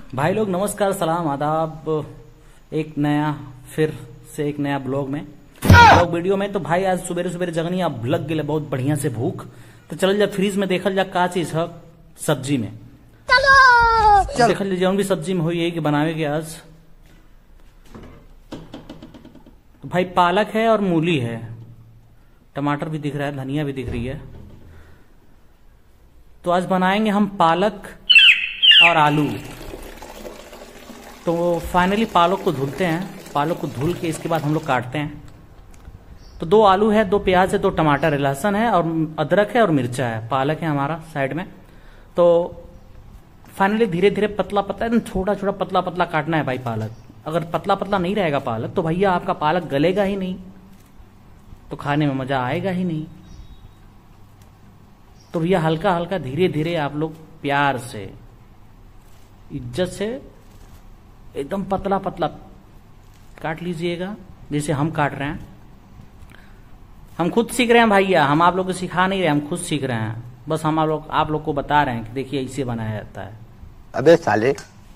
भाई लोग नमस्कार, सलाम, आदाब। एक नया फिर से एक नया ब्लॉग में ब्लॉग वीडियो में। तो भाई आज सुबेरे सुबेरे जगनी अब लग गए बहुत बढ़िया से भूख। तो चल जा फ्रीज में देखल जा का चीज है सब्जी में। चलो देखल जा जौन भी सब्जी में हो यही कि बनावे के आज। तो भाई पालक है और मूली है, टमाटर भी दिख रहा है, धनिया भी दिख रही है। तो आज बनाएंगे हम पालक और आलू। तो फाइनली पालक को धुलते हैं, पालक को धुल के इसके बाद हम लोग काटते हैं। तो 2 आलू है, 2 प्याज है, 2 टमाटर है, लहसुन है और अदरक है और मिर्चा है। पालक है हमारा साइड में। तो फाइनली धीरे धीरे पतला पतला एकदम छोटा छोटा पतला पतला काटना है भाई पालक। अगर पतला पतला नहीं रहेगा पालक तो भैया आपका पालक गलेगा ही नहीं, तो खाने में मजा आएगा ही नहीं। तो भैया हल्का हल्का धीरे धीरे आप लोग प्यार से इज्जत से एकदम पतला पतला काट लीजिएगा जैसे हम काट रहे हैं। हम खुद सीख रहे हैं भैया, हम आप लोग को सिखा नहीं रहे, हम खुद सीख रहे हैं। बस हम आप लोग को बता रहे हैं कि देखिए ऐसे बनाया जाता है। अबे साले।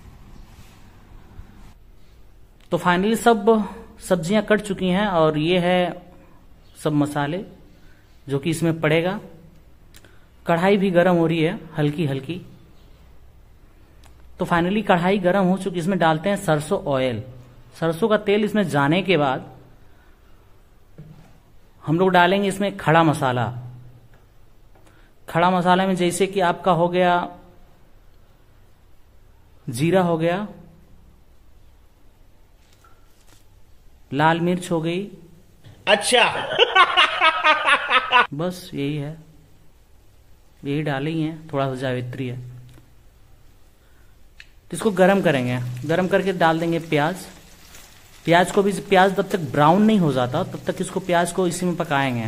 तो फाइनली सब सब्जियां कट चुकी हैं और ये है सब मसाले जो कि इसमें पड़ेगा। कढ़ाई भी गर्म हो रही है हल्की हल्की। तो फाइनली कढ़ाई गर्म हो चुकी, इसमें डालते हैं सरसों ऑयल। सरसों का तेल इसमें जाने के बाद हम लोग डालेंगे इसमें खड़ा मसाला। खड़ा मसाला में जैसे कि आपका हो गया जीरा, हो गया लाल मिर्च, हो गई। अच्छा बस यही है, यही डाले ही है, थोड़ा सा जावित्री है। तो इसको गरम करेंगे, गरम करके डाल देंगे प्याज। प्याज को भी, प्याज तब तक ब्राउन नहीं हो जाता तब तक इसको प्याज को इसी में पकाएंगे।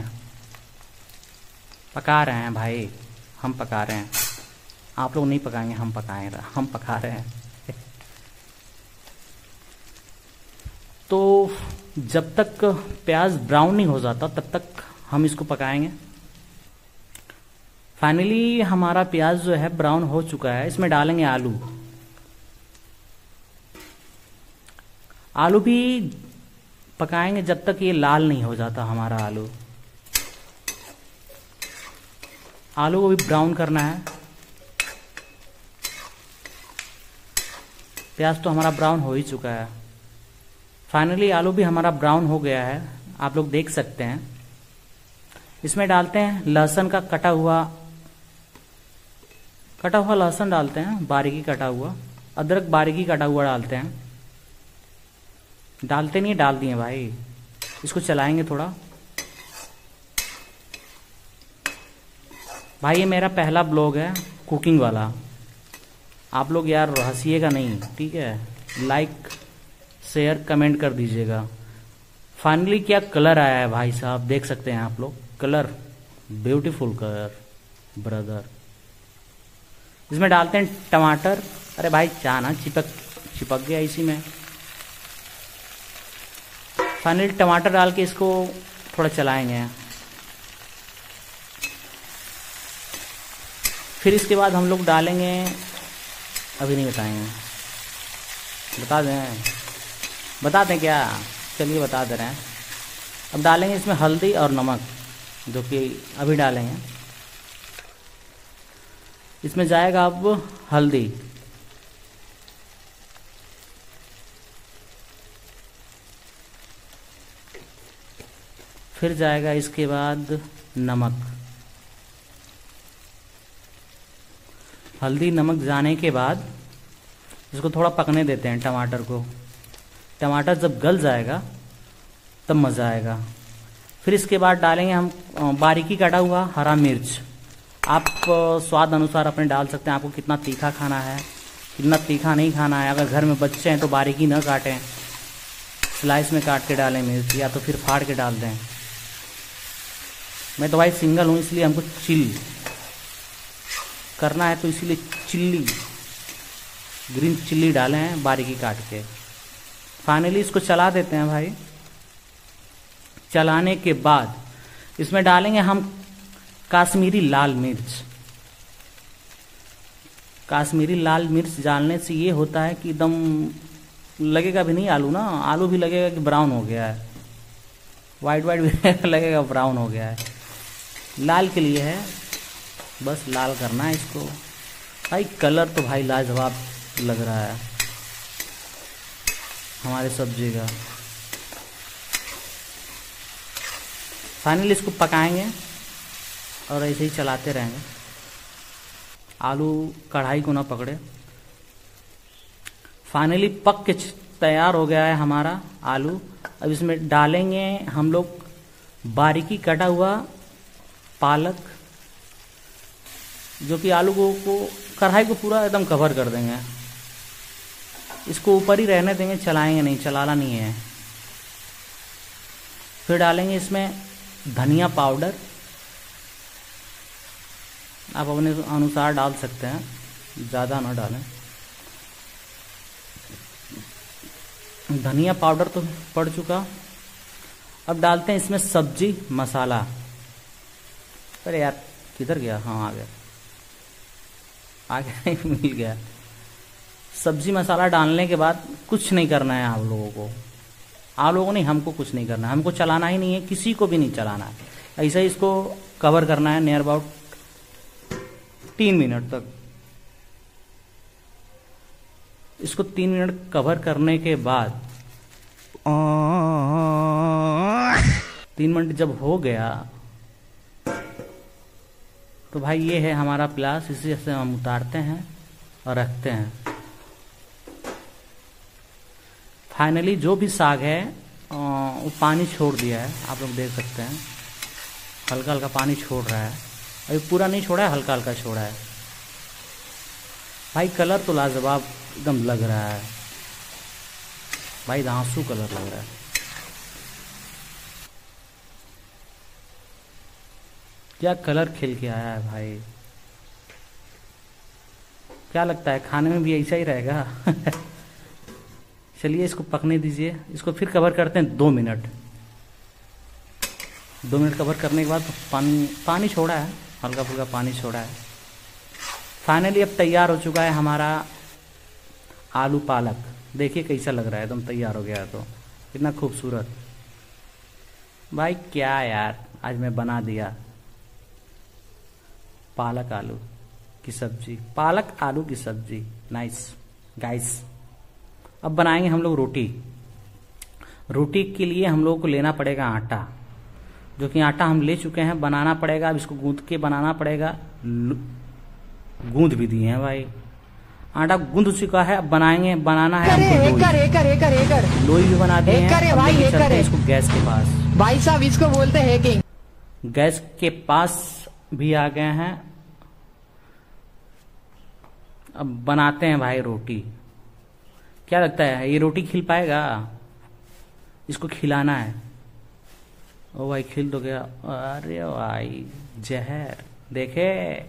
पका रहे हैं भाई, हम पका रहे हैं, आप लोग नहीं पकाएंगे, हम पकाएंगे, हम पका रहे हैं। तो जब तक प्याज ब्राउन नहीं हो जाता तब तक हम इसको पकाएंगे। फाइनली हमारा प्याज जो है ब्राउन हो चुका है, इसमें डालेंगे आलू। आलू भी पकाएंगे जब तक ये लाल नहीं हो जाता हमारा आलू। आलू को भी ब्राउन करना है। प्याज तो हमारा ब्राउन हो ही चुका है। फाइनली आलू भी हमारा ब्राउन हो गया है, आप लोग देख सकते हैं। इसमें डालते हैं लहसुन का कटा हुआ लहसुन डालते हैं, बारीकी कटा हुआ। अदरक बारीकी कटा हुआ डालते हैं। डालते नहीं, डाल दिए भाई। इसको चलाएंगे थोड़ा। भाई ये मेरा पहला ब्लॉग है कुकिंग वाला, आप लोग यार हंसिएगा नहीं, ठीक है? लाइक शेयर कमेंट कर दीजिएगा। फाइनली क्या कलर आया है भाई साहब, देख सकते हैं आप लोग, कलर ब्यूटीफुल कलर ब्रदर। इसमें डालते हैं टमाटर। अरे भाई चाना चिपक गया इसी में। फाइनली टमाटर डाल के इसको थोड़ा चलाएंगे। फिर इसके बाद हम लोग डालेंगे, अभी नहीं बताएंगे, बता दें क्या? चलिए बता दे रहे हैं। अब डालेंगे इसमें हल्दी और नमक, जो कि अभी डालेंगे। इसमें जाएगा अब हल्दी, फिर जाएगा इसके बाद नमक। हल्दी नमक जाने के बाद इसको थोड़ा पकने देते हैं टमाटर को। टमाटर जब गल जाएगा तब मज़ा आएगा। फिर इसके बाद डालेंगे हम बारीकी काटा हुआ हरा मिर्च। आप स्वाद अनुसार अपने डाल सकते हैं, आपको कितना तीखा खाना है, कितना तीखा नहीं खाना है। अगर घर में बच्चे हैं तो बारीकी न काटें, स्लाइस में काट के डालें मिर्च, या तो फिर फाड़ के डाल दें। मैं तो भाई सिंगल हूँ इसलिए हमको चिल करना है, तो इसीलिए चिल्ली ग्रीन चिल्ली डाले हैं बारीकी काट के। फाइनली इसको चला देते हैं भाई। चलाने के बाद इसमें डालेंगे हम काश्मीरी लाल मिर्च। काश्मीरी लाल मिर्च डालने से ये होता है कि एकदम लगेगा भी नहीं आलू ना, आलू भी लगेगा कि ब्राउन हो गया है, वाइट वाइट भी लगेगा ब्राउन हो गया है। लाल के लिए है, बस लाल करना है इसको। भाई कलर तो भाई लाजवाब लग रहा है हमारे सब्जी का। फाइनली इसको पकाएंगे और ऐसे ही चलाते रहेंगे, आलू कढ़ाई को ना पकड़े। फाइनली पक के तैयार हो गया है हमारा आलू। अब इसमें डालेंगे हम लोग बारीकी कटा हुआ पालक, जो कि आलू को कढ़ाई को पूरा एकदम कवर कर देंगे। इसको ऊपर ही रहने देंगे, चलाएंगे नहीं, चलाना नहीं है। फिर डालेंगे इसमें धनिया पाउडर, आप अपने अनुसार डाल सकते हैं, ज़्यादा ना डालें। धनिया पाउडर तो पड़ चुका। अब डालते हैं इसमें सब्जी मसाला। अरे यार किधर गया, हाँ आ गया मिल गया। सब्जी मसाला डालने के बाद कुछ नहीं करना है आप लोगों को, आप लोगों ने, हमको कुछ नहीं करना है, हमको चलाना ही नहीं है, किसी को भी नहीं चलाना है। ऐसा ही इसको कवर करना है नियर अबाउट 3 मिनट तक। इसको 3 मिनट कवर करने के बाद 3 मिनट जब हो गया तो भाई ये है हमारा प्याज, इसी से हम उतारते हैं और रखते हैं। फाइनली जो भी साग है वो पानी छोड़ दिया है, आप लोग देख सकते हैं, हल्का हल्का पानी छोड़ रहा है। अभी पूरा नहीं छोड़ा है, हल्का हल्का छोड़ा है। भाई कलर तो लाजवाब एकदम लग रहा है भाई, धांसू कलर लग रहा है। क्या कलर खिल के आया है भाई, क्या लगता है खाने में भी ऐसा ही रहेगा? चलिए इसको पकने दीजिए। इसको फिर कवर करते हैं 2 मिनट। 2 मिनट कवर करने के बाद पानी छोड़ा है, हल्का फुल्का पानी छोड़ा है। फाइनली अब तैयार हो चुका है हमारा आलू पालक। देखिए कैसा लग रहा है, एकदम तैयार हो गया है। तो कितना खूबसूरत भाई, क्या यार आज मैं बना दिया पालक आलू की सब्जी, पालक आलू की सब्जी। Nice guys. अब बनाएंगे हम लोग रोटी। रोटी के लिए हम लोगों को लेना पड़ेगा आटा, जो कि आटा हम ले चुके हैं, बनाना पड़ेगा। अब इसको गूंद के बनाना पड़ेगा। गूंद भी दिए हैं भाई, आटा गूंद चुका है। अब बनाएंगे, बनाना है हमको लोई भी बना दिए हैं। चलते हैं इसको गैस के पास। भाई साहब इसको बोलते हैं कि गैस के पास भी आ गए हैं। अब बनाते हैं भाई रोटी। क्या लगता है ये रोटी खिल पाएगा? इसको खिलाना है। ओ भाई खिल तो गया। अरे भाई जहर, देखे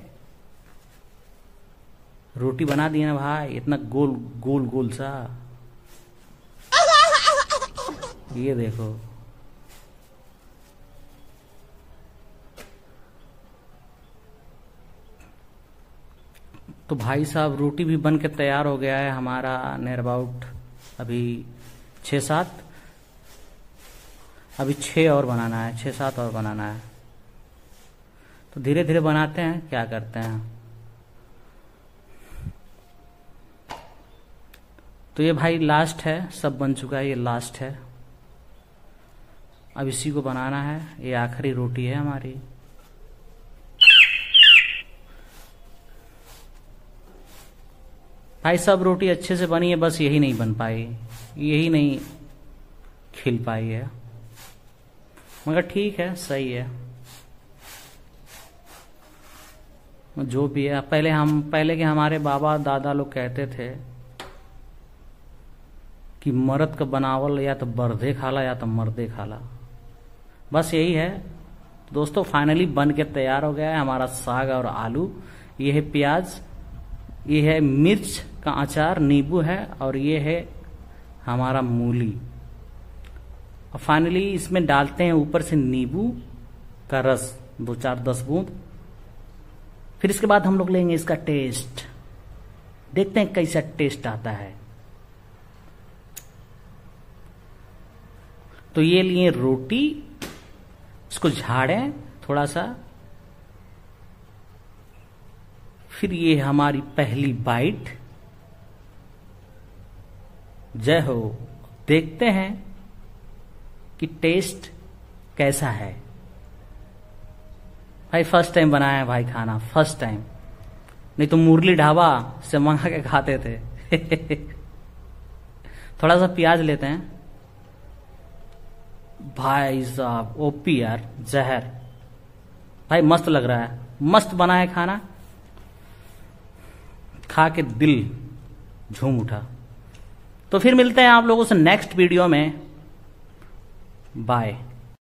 रोटी बना दिया ना भाई, इतना गोल गोल गोल सा। ये देखो तो भाई साहब रोटी भी बन के तैयार हो गया है हमारा। नियर अबाउट अभी 6-7, अभी 6 और बनाना है, 6-7 और बनाना है। तो धीरे धीरे बनाते हैं, क्या करते हैं। तो ये भाई लास्ट है, सब बन चुका है, ये लास्ट है। अब इसी को बनाना है, ये आखिरी रोटी है हमारी। भाई सब रोटी अच्छे से बनी है, बस यही नहीं बन पाई, यही नहीं खिल पाई है, मगर ठीक है, सही है जो भी है। पहले के हमारे बाबा दादा लोग कहते थे कि मर्द का बनावल या तो बर्दे खाला या तो मर्दे खाला, बस यही है। दोस्तों फाइनली बन के तैयार हो गया है हमारा साग और आलू। ये है प्याज, ये है मिर्च का अचार, नींबू है, और ये है हमारा मूली। और फाइनली इसमें डालते हैं ऊपर से नींबू का रस, 2-4-10 बूंद। फिर इसके बाद हम लोग लेंगे इसका टेस्ट। देखते हैं कैसा टेस्ट आता है। तो ये लिए रोटी, इसको झाड़ें थोड़ा सा, फिर ये हमारी पहली बाइट। जय हो। देखते हैं कि टेस्ट कैसा है। भाई फर्स्ट टाइम बनाया है भाई खाना, फर्स्ट टाइम, नहीं तो मुरली ढाबा से मंगा के खाते थे। थोड़ा सा प्याज लेते हैं। भाई साहब ओपी यार, जहर। भाई मस्त लग रहा है, मस्त बना है खाना, खा के दिल झूम उठा। तो फिर मिलते हैं आप लोगों से नेक्स्ट वीडियो में। बाय।